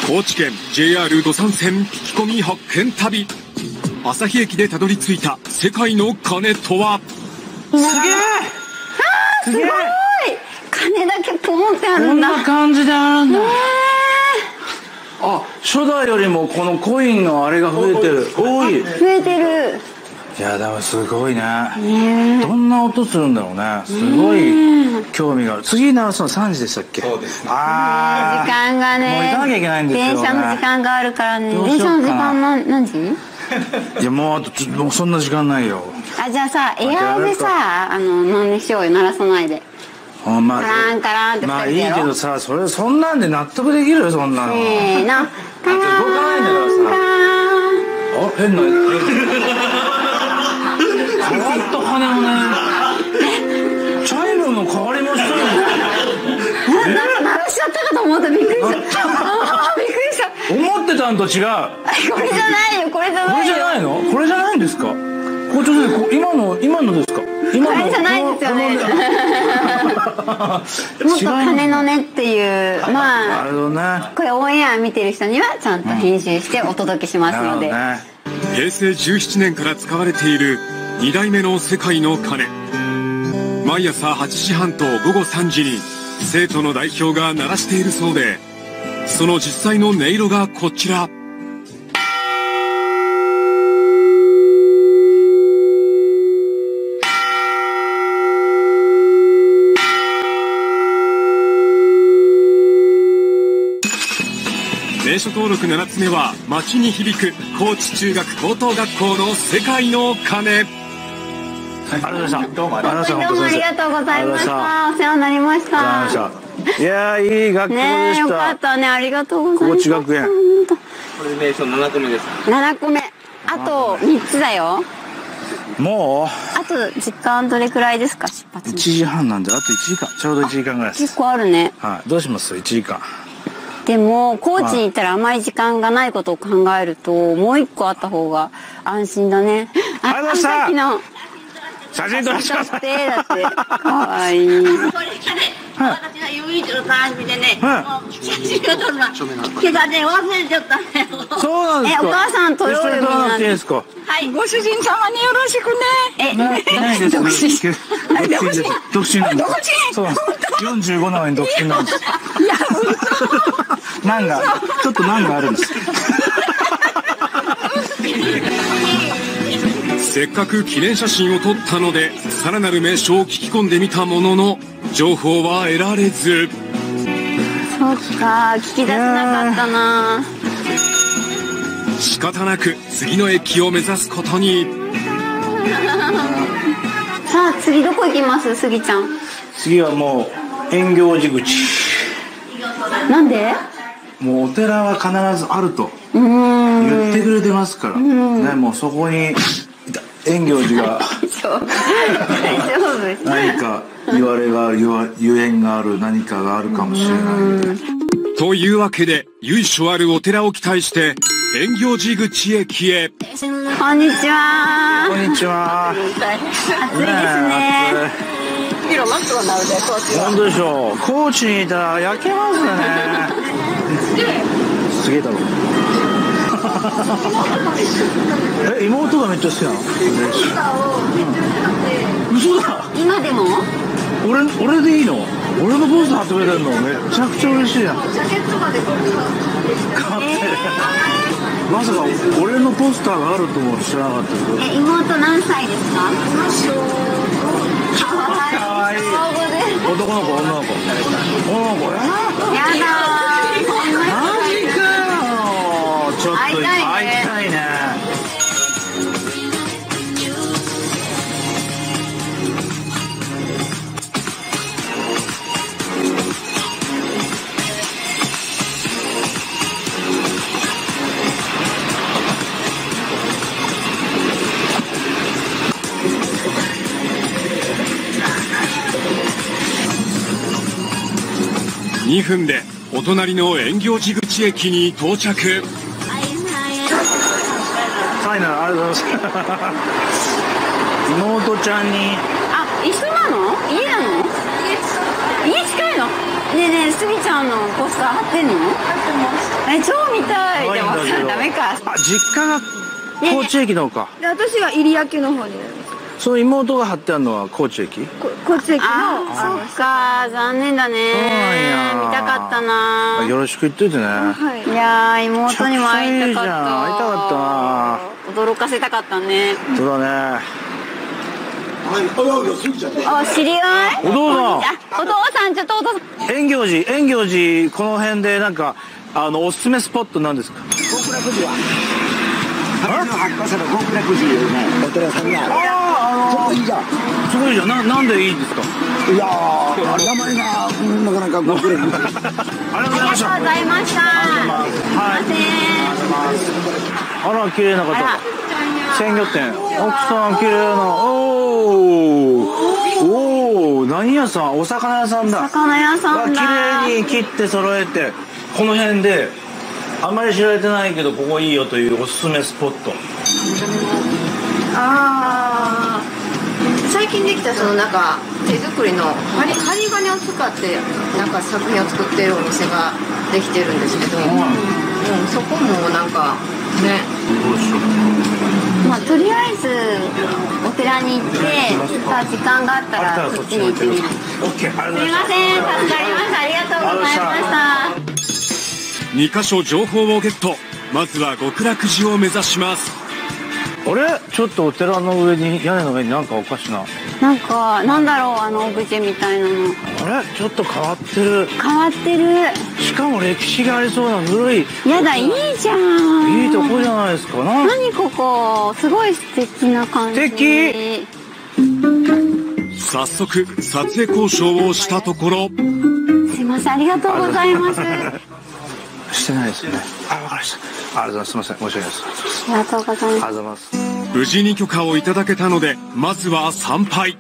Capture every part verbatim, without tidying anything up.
高知県 ジェイアール 土山線聞き込み発見旅。旭駅でたどり着いた世界の鐘とは。 すげえ、 あーすごい、鐘だけポンってあるんだ。 こんな感じであるんだ。あ、初代よりもこのコインのあれが増えてる。多い。 増えてる。 いやでもすごいね。どんな音するんだろうね。すごい興味がある。次鳴らすのさんじでしたっけ？ そうですね。 ああ。 時間がね。 もう行かなきゃいけないんですよね。 電車の時間があるからね。 どうしようかな電車の時間何何時？ いやもうあとちょもうそんな時間ないよ。 あ、じゃあさ、エアーでさ、あの何にしようよ、鳴らさないで。 あ、まあ、 カランカランってまあいい二人でやろけどさ、それそんなんで納得できるそんなの。 せーの。カラン動かないんだからさ。あ、変な。変わった羽もね。チャイムの代わりもしてる。 なんか鳴らしちゃったかと思った。びっくりした。あーびっくりした。 思ってたんと違う。 これじゃないよ、これじゃないよ。 これじゃないの？これじゃないんですか？校長先生、今の今のですか？今のこれじゃないですよね。もっと鐘の音っていう、まあなるほどね。 これオンエア見てる人にはちゃんと編集してお届けしますので。 なる平成じゅうななねんから使われているにだいめの世界の鐘。毎朝はちじはんとごごさんじに生徒の代表が鳴らしているそうで、その実際の音色がこちら。名所登録ななつめは街に響く高知中学高等学校の世界の鐘。 ありがとうございました。どうもありがとうございました。 どうもありがとうございました。お世話になりました。 いやー、いい学校でした。 ねえ、よかったね。ありがとうございます。 高知学園。 これ名所ななこめです。 ななこめ。あとみっつだよ。 もあと時間どれくらいですか、出発ういちじはんなんであといちじかん、ちょうどいちじかんぐらいです。 結構あるね。 はい。どうします？いちじかん。 でも高知に行ったらあまり時間がないことを考えると、もう一個あった方が安心だね。 ありがとうございました。 さっきの写真撮らせてください。 だってかわいい。 これがね、私が唯一の誕生日でね、もう写真を撮るのはけどね、忘れちゃったね。 そうなんですか。 え、お母さん撮ろうよ。 一緒に撮らなくていいですか。 はい、ご主人様によろしくね。 え、 ないです。独身。独身です。独身なんです。そうなんです。よんじゅうごなのに独身なんです。 いや、嘘。 難が、ちょっと難があるんです。 せっかく記念写真を撮ったので、さらなる名所を聞き込んでみたものの、情報は得られず。 そっか、聞き出せなかったな。 仕方なく次の駅を目指すことに。 さあ、次どこ行きます、スギちゃん。 次はもう円行寺口。 なんで？ もうお寺は必ずあるとうーん。 言ってくれてますから。ね、もうそこに円行寺が大丈夫。 何か言われがある、ゆえんがある、何かがあるかもしれない。 というわけで、由緒あるお寺を期待して円行寺口駅へ。 こんにちは。 こんにちは。 暑いですね。 本当でしょう。高知にいたら焼けますね。すげえだろ。え、妹がめっちゃ好きなの？嘘だ。 今でも？ 俺俺でいいの？俺のポスター貼ってくれてるのめちゃくちゃ嬉しいやん。まさか俺のポスターがあるとも知らなかったけど。 え、妹何歳ですか？ かわいい。男の子、女の子。女の子。 やだー。 マジかよ。ちょっと会いたいね。 会いたいね。 にふんでお隣の円行寺口駅に到着。 ファイナルありがとうございます。妹ちゃんに。 あ、一緒なの？家なの？家近いの？ ねえねえ、すみちゃんのポスター貼ってんの？貼ってます。え、超見たい。でもさ、ダメか。 あ、実家が高知駅の方か。 で、私が入谷家の方になります。 その妹が貼ってあるのは高知駅？ 高知駅の。 あ、そっか、残念だね。見たかったな。 よろしく言っといてね。 はい。 いやー、妹にも会いたかった。 会いたかったな。 驚かせたかったね。 そうだね。 あ、知り合い？ お父さん。 お父さん、ちょっとお父さん。 円行寺、円行寺、この辺でなんか、あの、おすすめスポットなんですか？ 極楽寺ははちじゅうはっか所の極楽寺いうね、お寺さんがある。ああ、そこいいじゃん。 すごいじゃん。な、なんでいいんですか？ いやー、名前が、うん、なかなか極楽寺。 ありがとうございました。 ありがとうございました。 はい。あら、綺麗な方。鮮魚店。奥さん、綺麗な。おー。おー。何屋さん？お魚屋さんだ。 魚屋さんだ。 綺麗に切って揃えて、この辺で、あんまり知られてないけど、ここいいよというおすすめスポット。 ああ、最近できたそのなんか手作りの針針金を使ってなんか作品を作っているお店ができてるんですけど、うん、そこもなんかね。 まあとりあえずお寺に行ってさ時間があったらそっちに行ってみる。すみません、助かりました。ありがとうございました。 にかしょ情報をゲット。まずは極楽寺を目指します。 あれちょっとお寺の上に屋根の上になんかおかしな。 なんかなんだろう、あのオブジェみたいなの。 あれちょっと変わってる。 変わってる。 しかも歴史がありそうな古い。 やだ、いいじゃん。 いいとこじゃないですか。な何ここ、すごい素敵な感じ。 素敵。 早速撮影交渉をしたところ。 すいません、ありがとうございます。 してないですね。あ、わかりました。ありがとうございます。すみません、申し訳ないです。 ありがとうございます。 ありがとうございます。 無事に許可をいただけたので、まずは参拝。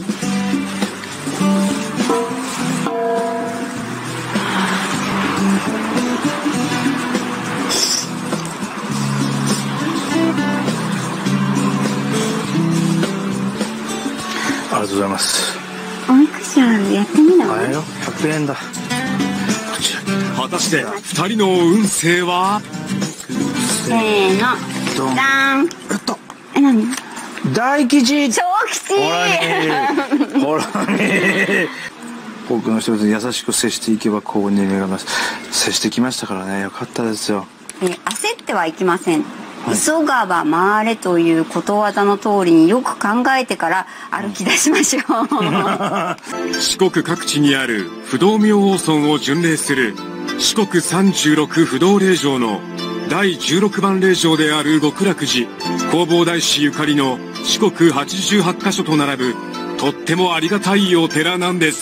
ありがとうございます。 おみくじある、やってみない？ あれよ、ひゃくえんだ。 果たして二人の運勢は？ せーの、 ドン。 ダーン。 えっと、 え、何？ 大吉。 超吉。 ほらに。ほらに。多くの人々に優しく接していけば幸運に願います。接してきましたからね、よかったですよ。 え、焦ってはいきません。急がば回れということわざの通りによく考えてから歩き出しましょう。 四国各地にある不動明王尊を巡礼する四国さんじゅうろく不動霊場のだいじゅうろくばん霊場である極楽寺、弘法大師ゆかりの四国はちじゅうはっかしょと並ぶとってもありがたいお寺なんです。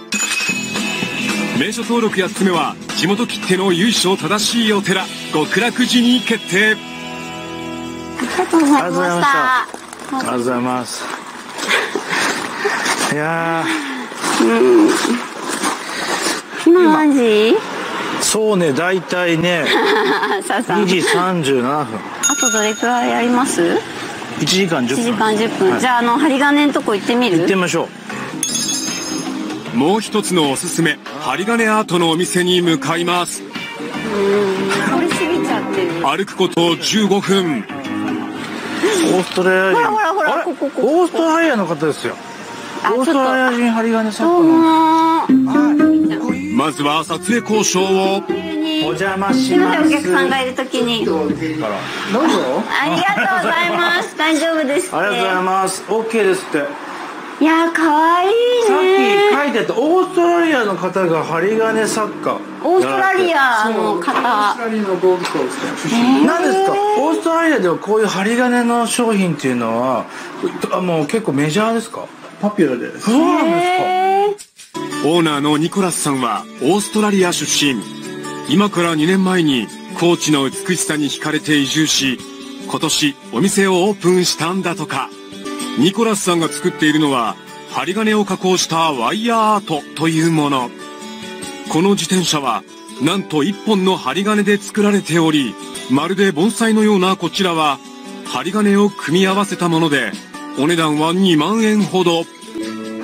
名所登録やっつめは地元きっての由緒正しいお寺極楽寺に決定。 ありがとうございました。 ありがとうございます。いやー、うん、今何時？ そうね、だいたいねにじさんじゅうななふん。 あとどれくらいやります？ いちじかんじゅっぷん。 いちじかんじゅっぷん、はい、じゃあ、あの針金のとこ行ってみる？ 行ってみましょう。もう一つのおすすめ針金アートのお店に向かいます。 うん、これ過ぎちゃってる。 歩くことじゅうごふん。 オーストラリア人。 ほらほらほら、ここここ。 オーストラリアの方ですよ。オーストラリア人針金作家どうの。 まずは撮影交渉を。 お邪魔します。 すみません、お客さんがいるときに。 どうぞ。 ありがとうございます。大丈夫ですって。 ありがとうございます。オッケーですって。 いやー、可愛いね。 さっき書いてあったオーストラリアの方が針金作家。 オーストラリアの方。 オーストラリアのゴールコースト。何ですか。オーストラリアではこういう針金の商品っていうのはあもう結構メジャーですか。 パピュラです。 そうなんですか。 オーナーのニコラスさんはオーストラリア出身。今からにねんまえに高知の美しさに惹かれて移住し、今年お店をオープンしたんだとか。ニコラスさんが作っているのは針金を加工したワイヤーアートというもの。この自転車はなんといっぽんの針金で作られており、まるで盆栽のようなこちらは針金を組み合わせたもので、お値段はにまんえんほど。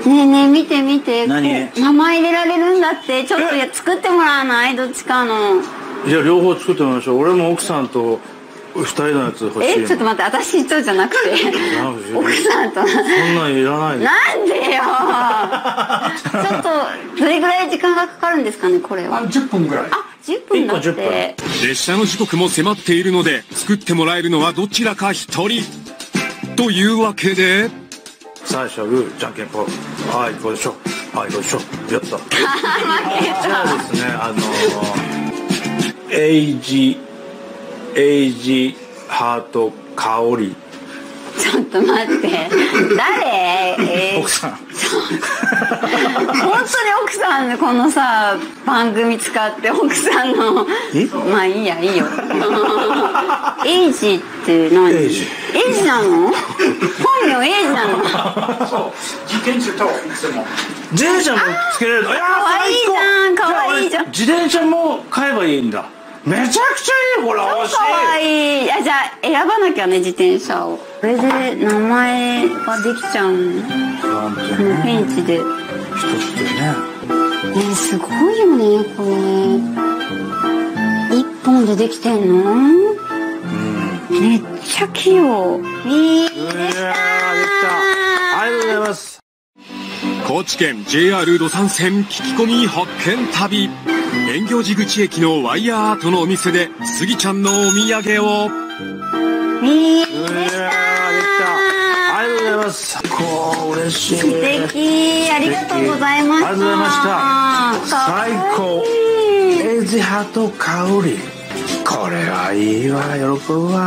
ねえねえ見て見て。 何？ 名前入れられるんだって。ちょっと作ってもらわない？どっちかの。 じゃあ両方作ってもらいましょう。俺も奥さんと二人のやつ欲しい。 え、ちょっと待って、私とじゃなくて奥さんと。そんなんいらないで。 なんでよちょっとどれぐらい時間がかかるんですかね、これは。 じゅっぷんぐらい。 あ、じゅっぷんだって。 列車の時刻も迫っているので作ってもらえるのはどちらか一人というわけで、 最初はグーじゃんけんぽん、はいこうでしょ、はいこうでしょ、やった。 負けた。 じゃあですね、あのー、エイジエイジハート香り。 ちょっと待って、誰？えー、 奥さん。 本当に奥さんのこのさ番組使って奥さんの、まあいいやいいよ。エイジって何？エイジ。エイジなの？本名エイジなの？ そう。自転車といつも。 自転車もつけれる。いや可愛いじゃん、可愛いじゃん。 自転車も買えばいいんだ。めちゃくちゃいい、これ欲しい。 可愛い。あ、じゃあ選ばなきゃね、自転車を。これで名前ができちゃうの。ペンチで。 一つでね。 ね、すごいよね、これ。一本でできてんの？うん。めっちゃ器用。いいでした。できた。 ありがとうございます。 高知県 ジェイアール 路山線聞き込み発見旅。円行寺口駅のワイヤーアートのお店でスギちゃんのお土産を。 いいでした。 ありがとうございます。こう嬉しい。 素敵。ありがとうございました。 ありがとうございました。最高。エイジハート香り。これはいいわ、喜ぶわ。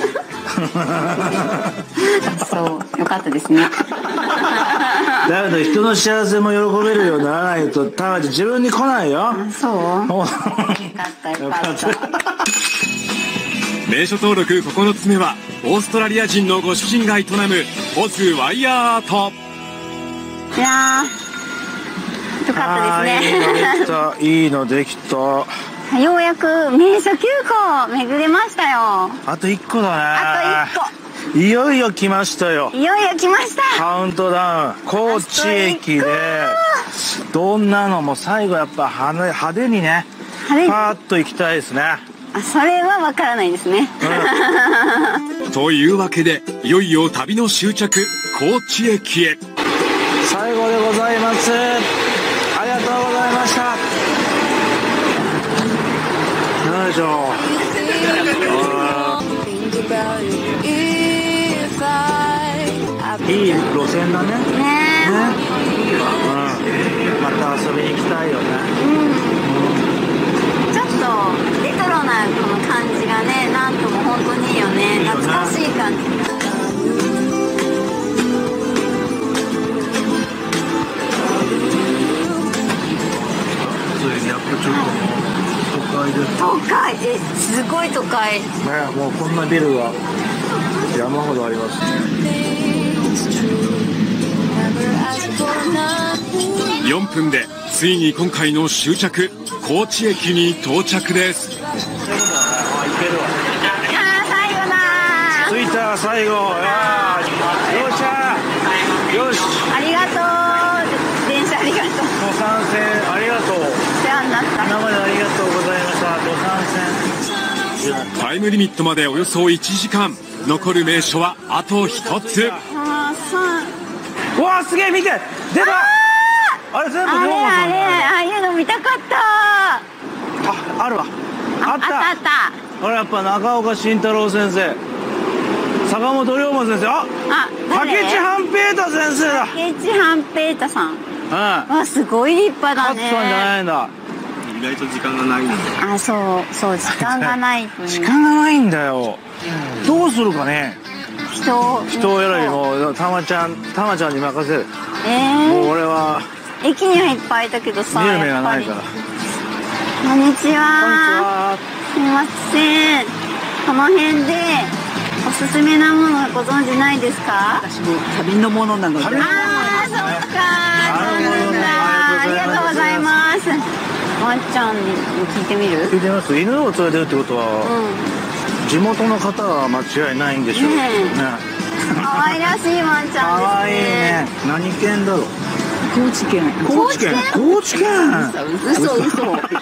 そうよかったですね。 だけど人の幸せも喜べるようにならないとたまに自分に来ないよ。 そうよかったよかった。 名所登録ここのつめはオーストラリア人のご主人が営むオズワイヤーアート。 いやーよかったですね。 いいのできた。 ようやく名所きゅうこ巡れましたよ。 あといっこだね。 あといっこ。 いよいよ来ましたよ。 いよいよ来ました。 カウントダウン高知駅でどんなのも最後やっぱ派手にねパーッと行きたいですね。 あ、それはわからないですね。 うん、というわけでいよいよ旅の終着高知駅へ。 最後でございます。ありがとうございました。よいしょ。いい路線だね。ね。ね。うん。また遊びに行きたいよね。 うん。ちょっとレトロなこの感じがね、なんとも本当にいいよね。懐かしい感じ。 それにやっぱちょっともう都会です。 都会えすごい都会。 ね、もうこんなビルが山ほどありますね。 よんぷんでついに今回の終着高知駅に到着です。 あ、いけるわ。 あー最後だー。 着いた最後。よっしゃよし。 ありがとう電車ありがとう。 ご参戦ありがとう。 世話になった。 今までありがとうございました。ご参戦。 タイムリミットまでおよそいちじかん。残る名所はあと一つ。 あーさうわーすげえ見て出た。あれ全部あれ龍馬さんだ。 あれああいうの見たかった。 あ、あるわ。あった。 あったあった。 これやっぱ中岡慎太郎先生、坂本龍馬先生、あ、 あ、 竹内半平太先生だ。 竹内半平太さん。 うん。 わ、すごい立派だね。 勝さんじゃないんだ。 意外と時間がないんで。 あ、そうそう時間がない分。 時間がないんだよ。どうするかね。 人人よりもたまちゃんたまちゃんに任せる。 えー、 もう俺は駅にはいっぱいいたけどさ。 見る目がないから。 こんにちは。 こんにちは。 すみません。この辺でおすすめなものご存知ないですか？ 私も旅のものなので。 ああ、そっか。そうなんだ。ありがとうございます。ワンちゃんに聞いてみる？ 聞いてみます。犬を連れてるってことは、うん、地元の方は間違いないんでしょうね。 可愛らしいワンちゃんですね。 可愛いね。何犬だろう。 高知県。 高知県。高知県。 嘘嘘。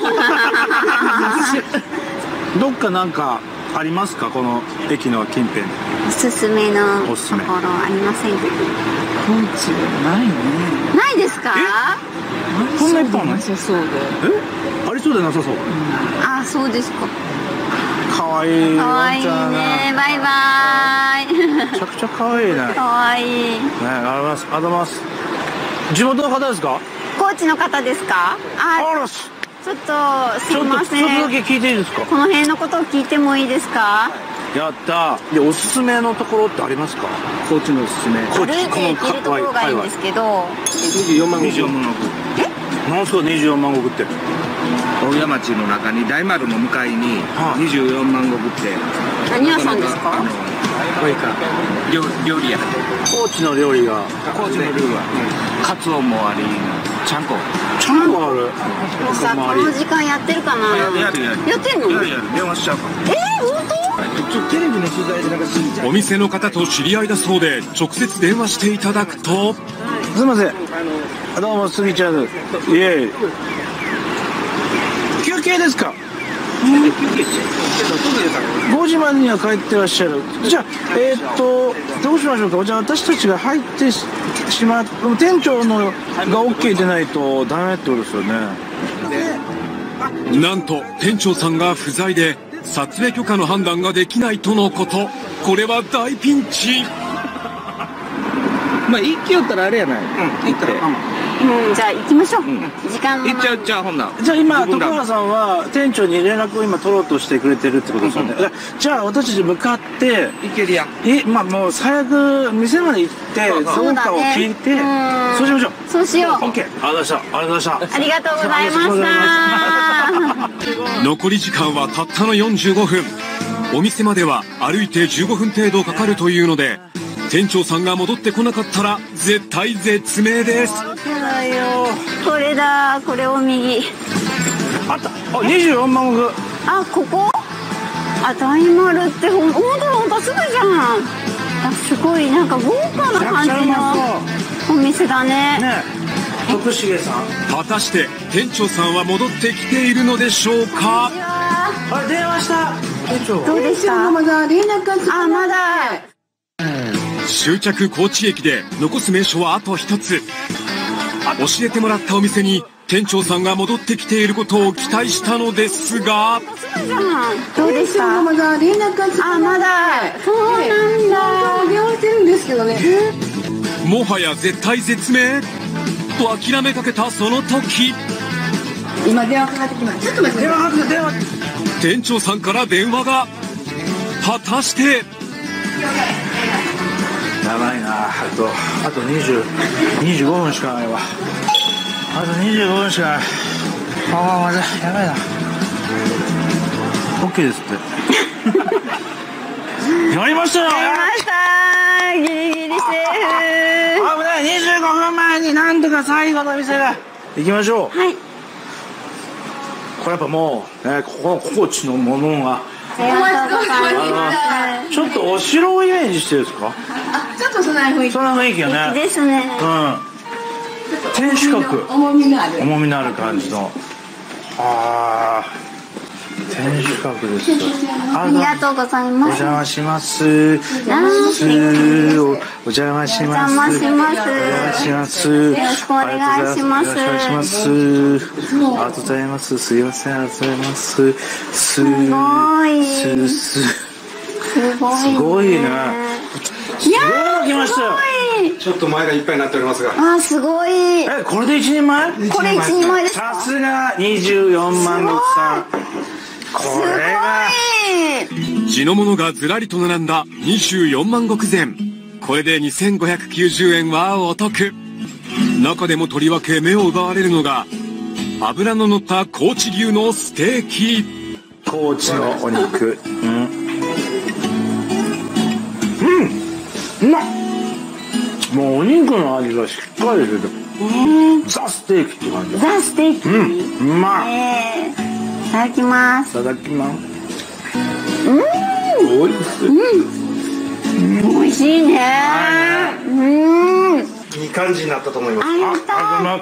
どっかなんかありますか、この駅の近辺。 おすすめのとおすすめころありませんか？ 高知はないね。 ないですか？ そんないっぱいあるの？ なさそうで。 え、ありそうでなさそう。 あ、そうですか。 可愛い。 可愛いね。バイバイ。 めちゃくちゃ可愛いね。 可愛い。 ね、ありがとうございます。ありがとうございます。地元の方ですか？ 高知の方ですか？あ、 あらす。 ちょっとすいません。 ちょっとだけ聞いていいですか？ この辺のことを聞いてもいいですか？ やったー。で、おすすめのところってありますか？ 高知のおすすめ。 歩いて行けるところがいいんですけど。 にじゅうよんまんごく。 え？ なんすかにじゅうよんまんごくって。 大谷町の中に大丸の向かいににじゅうよんまんごくって。 何屋さんですか？ これか。料料理屋。 高知の料理が。 高知の料理は。カツオもあり、ちゃんこ。 ちゃんこある。 もうさ、この時間やってるかな？ やるやる。 やってんの？ やるやる。電話しちゃうか。 えー、本当？ ちょっとテレビの取材でなんかすお店の方と知り合いだそうで、直接電話していただくと。 すみません。どうも、スギちゃんです。いえいえ。休憩ですか？ごじまでには帰ってらっしゃる。じゃあ、えー、っと、どうしましょうか。じゃあ、私たちが入ってしまう、店長のが OK でないとダメってことですよね。 なんと店長さんが不在で撮影許可の判断ができないとのこと。これは大ピンチ。 まあ一気寄ったらあれやない。うん、行ったら。 うん、じゃあ行きましょう。時間の。 行っちゃうじゃあほんな。 じゃあ今徳原さんは店長に連絡を今取ろうとしてくれてるってことですよね。じゃあ私たち向かって行けるやん。 え、まあもう最悪店まで行ってそうかを聞いて、そうしましょう。 そうしよう。 オッケー。ありがとうございました。ありがとうございました。 ありがとうございました。 残り時間はたったのよんじゅうごふん。お店までは歩いてじゅうごふん程度かかるというので、店長さんが戻ってこなかったら絶対絶命です。 これだ、これを右。 あった。あ、にじゅうよんまんごく。 あ、ここ？あ、大丸ってほんとほんとすぐじゃん。あ、すごいなんか豪華な感じのお店だね。 ねえ、徳重さん。 果たして店長さんは戻ってきているのでしょうか？ あれ、電話した。店長。 どうでした？ まだ連絡がつかあ、まだ。 終着高知駅で残す名所はあと一つ。教えてもらったお店に店長さんが戻ってきていることを期待したのですが、 どうでした？ まだ連絡がつかあ、まだ。そうなんだ。 電話してるんですけどね。 もはや絶対絶命と諦めかけたその時、 今電話かかってきます。ちょっと待って。電話かかって電話。 店長さんから電話が。果たしてやばいな。あとあとにじゅう、にじゅうごふんしかないわ。あとにじゅうごふんしかない。ああ、まだやばいな。 OK ですってやりましたよ。 やりました。ギリギリセーフ。 危ない。にじゅうごふんまえになんとか最後の店が行きましょう。 はい。 これやっぱもうね、ここの高知のものがありがとうございます。 ちょっとお城をイメージしてるんですか？ あ、ちょっとそんな雰囲気。 そんな雰囲気よね。 ですね。 うん。天守閣。 重みのある。 重みのある感じの。ああ。天守閣です。 ありがとうございます。 お邪魔します。お邪魔します。 お邪魔します。 お邪魔します。 よろしくお願いします。 よろしくお願いします。ありがとうございます。すいません、ありがとうございます。すごい。 すすすごい。 すごいね。 いやー、 来ましたよ。 ちょっと前がいっぱいになっておりますが。 あー、すごい。 え、これで一人前？ これ一人前ですか？ さすがにじゅうよんまんごくさん。これが地のものがずらりと並んだにじゅうよんまんごく膳。これでにせんごひゃくきゅうじゅうえんはお得。中でもとりわけ目を奪われるのが脂の乗った高知牛のステーキ。 高知のお肉。うん。うん。うまっ。もうお肉の味がしっかりしてて、ザステーキって感じ。 ザステーキ。 うん。うまい。 えーいただきます。 いただきます。 うん。 おいしい。 うん。美味しいね。うん。 いい感じになったと思います。 ありがとう。わ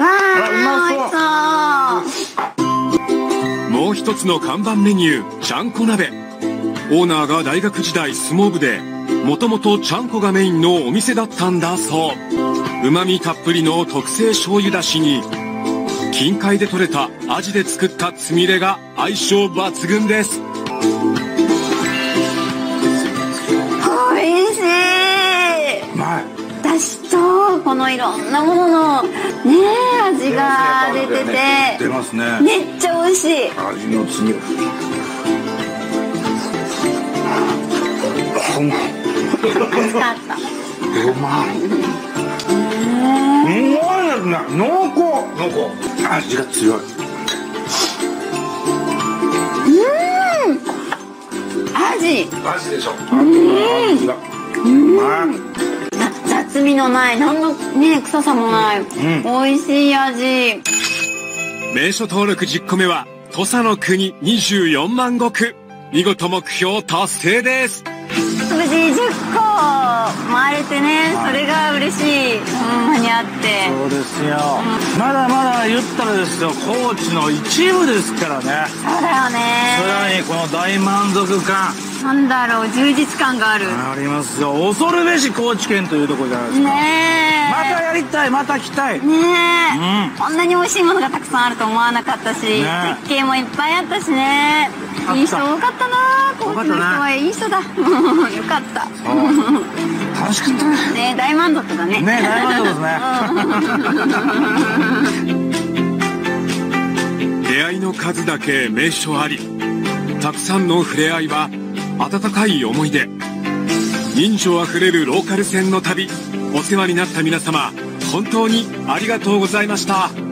あ、美味しそう。 もう一つの看板メニュー、ちゃんこ鍋。オーナーが大学時代相撲部で、もともとちゃんこがメインのお店だったんだそう。旨味たっぷりの特製醤油だしに、近海で採れたアジで作ったつみれが相性抜群です。 おいしい。 うまい。 だしとこのいろんなもののねえ味が出てて、 出ますね。 めっちゃ美味しい。 味の強い。うまい。 美味しかった。 うまい。うまいですね。濃厚。濃厚。味が強い。 うん。味。 味でしょ。 うん。 うまい。 雑味のない、何のね臭さもない、うん、美味しい味。 名所登録じゅっこめは土佐の国にじゅうよんまんごく。見事目標達成です。 無事じゅっこ回れてね、それが嬉しい。ほんまにあって。 そうですよ、うん、まだまだ言ったらですよ、高知の一部ですからね。 そうだよね。 さらにこの大満足感、 なんだろう、充実感がある。 ありますよ。恐るべし高知県というところじゃないですか。 ねえ、 またやりたい、また来たい。 ねえ、 うん、 こんなに美味しいものがたくさんあると思わなかったし、ね、絶景もいっぱいあったしね。いい人多かったな。高知の人はいい人だ。よかった。 楽しかったね。 ね、大満足だね。 ね、大満足ですね。出会いの数だけ名所あり、たくさんの触れ合いは温かい思い出。人情あふれるローカル線の旅、お世話になった皆様、本当にありがとうございました。